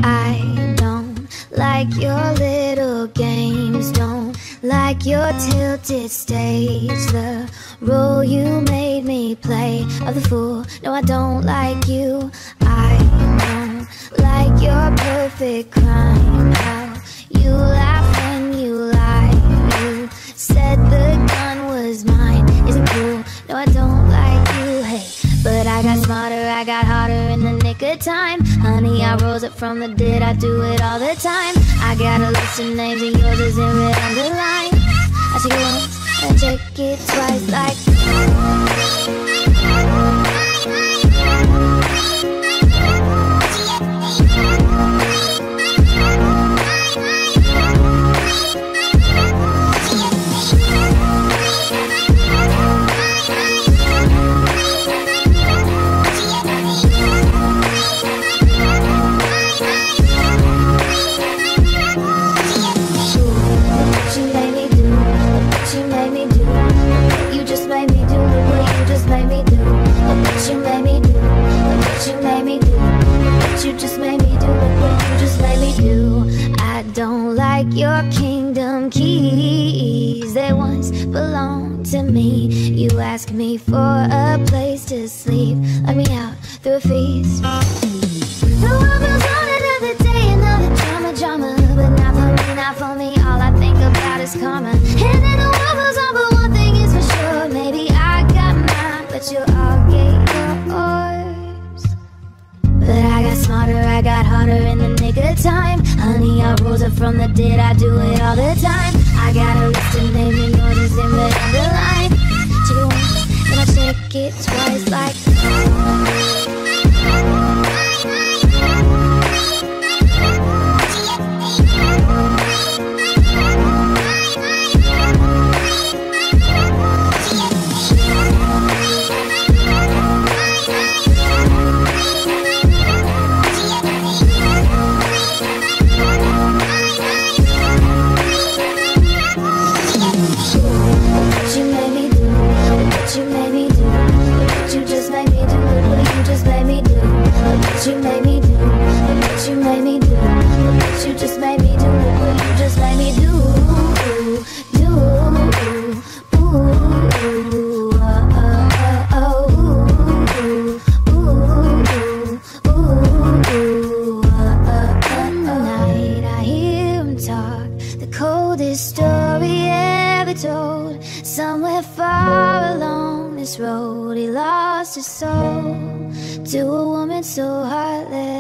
I don't like your little games, don't like your tilted stage, the role you made me play of the fool. No, I don't like you. I don't like your perfect crime, how you laugh when you lie. You said the gun was mine, isn't cool. No, I don't like you, hey. But I got smarter, I got harder in the nick of time. Honey, I rose up from the dead, I do it all the time. I got a list of names and yours is in red underline. I take it once and check it twice like your kingdom keys, they once belonged to me. You asked me for a place to sleep, let me out through a feast. The world goes on another day, another drama, but not for me, not for me. All I think about is karma. And then the world goes on, but one thing is for sure, maybe I got mine, but you all get yours. But I got smarter, I got harder in the nick of time. Honey, I rose up from the dead, I do it all the time. I got a list of names and yours is in red underline. Check it once, then I check it twice like so heartless.